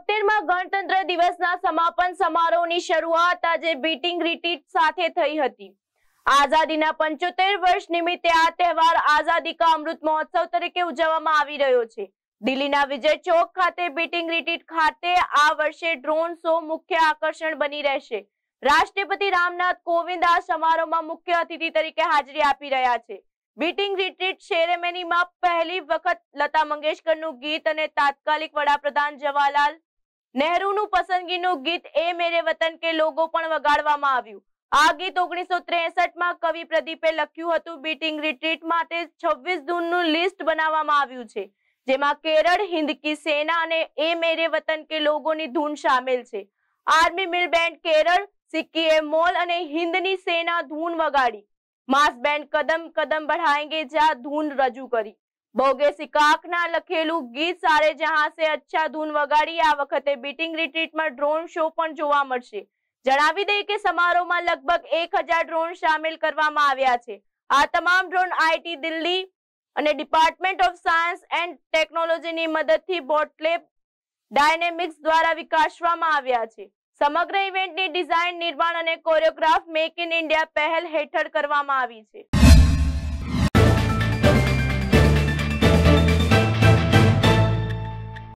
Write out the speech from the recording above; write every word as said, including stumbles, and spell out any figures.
બોતેરમાં ગણતંત્ર દિવસના સમાપન સમારોહની શરૂઆત આજે બીટિંગ રિટ્રીટ સાથે થઈ હતી। આઝાદીના પંચોતેર વર્ષ નિમિત્તે આ તહેવાર આઝાદી કા અમૃત મહોત્સવ તરીકે ઉજવવામાં આવી રહ્યો છે। દિલ્હીના વિજય ચોક ખાતે બીટિંગ રિટ્રીટ ખાતે આ વર્ષે ડ્રોન શો મુખ્ય આકર્ષણ બની રહેશે। રાષ્ટ્રપતિ રામનાથ કોવિંદ આ સમારોહમાં મુખ્ય અતિથિ તરીકે હાજરી આપી રહ્યા છે। બીટિંગ રિટ્રીટ સેરેમનીમાં પહેલી વખત લતા મંગેશકરનું ગીત અને તાત્કાલિક વડાપ્રધાન જવાહરલાલ નહેરુનું પસંદગીનું ગીત એ મેરે વતન કે લોગો પણ વગાડવામાં આવ્યું। આ ગીત ઓગણીસો ત્રેસઠમાં કવિ પ્રદીપે લખ્યું હતું। બીટિંગ રિટ્રીટ માટે છવ્વીસ જૂનનું લિસ્ટ બનાવવામાં આવ્યું છે, જેમાં કેરળ, હિન્દ કી સેના અને એ મેરે વતન કે લોગોની ધૂન શામેલ છે। આર્મી મિલ બેન્ડ કેરળ, સિક્કીએ મોલ અને હિન્દની સેના ધૂન વગાડી। માસ બેન્ડ કદમ કદમ बढ़ाएंगे જ્યાં ધૂન રજૂ કરી। બોગે સિકાકના લખેલું ગીત સારે જહાં સે અચ્છા ધૂન વગાડી। આ વખતે બીટિંગ રિટ્રીટમાં ડ્રોન શો પણ જોવા મળશે। જણાવી દઈએ કે સમારોહમાં લગભગ એક હજાર ડ્રોન સામેલ કરવામાં આવ્યા છે। આ તમામ ડ્રોન આઈટી દિલ્હી અને ડિપાર્ટમેન્ટ ઓફ સાયન્સ એન્ડ ટેકનોલોજીની મદદથી બોટલેબ ડાયનેમિક્સ દ્વારા વિકસાવવામાં આવ્યા છે। સમગ્ર ઇવેન્ટની ડિઝાઇન, નિર્માણ અને કોરિયોગ્રાફ મેક ઇન ઇન્ડિયા પહેલ હેઠળ કરવામાં આવી છે।